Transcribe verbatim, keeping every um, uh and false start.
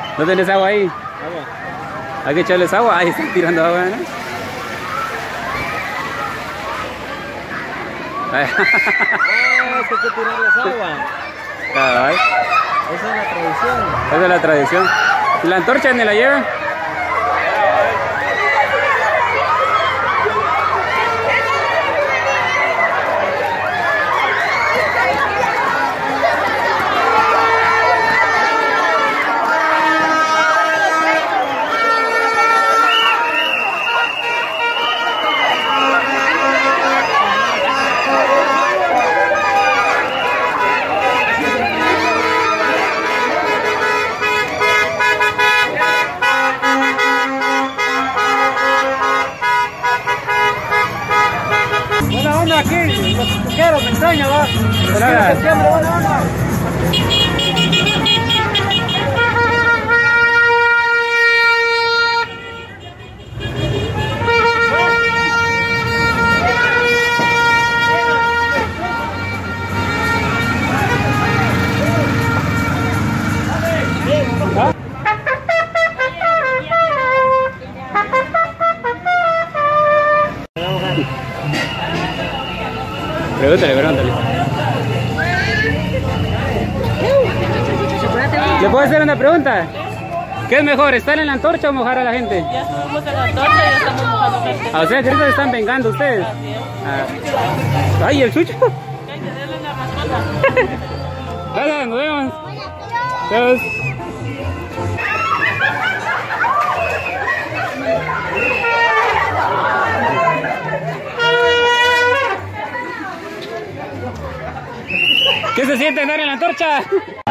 ¿No tenés agua ahí? Agua. Hay que echarles agua. Ahí están tirando agua, ¿no? Ah, es que hay que tirarles agua. Cabal. Esa es la tradición. Esa es la tradición. ¿Y la antorcha ni la llevan? Buena onda aquí, los tuqueros, me extraña, va. Hola. Septiembre, buena onda. Pregúntale, pregúntale. ¿Le puedo hacer una pregunta? ¿Qué es mejor, estar en la antorcha o mojar a la gente? Ya estuvimos en la antorcha y ya estamos mojando gente. ¿A ustedes ahorita se están vengando ustedes? Ah. Ay, el chucho. Hay que darle la mascota. Hola, nos vemos. Adiós. ¿Qué se siente andar en la antorcha?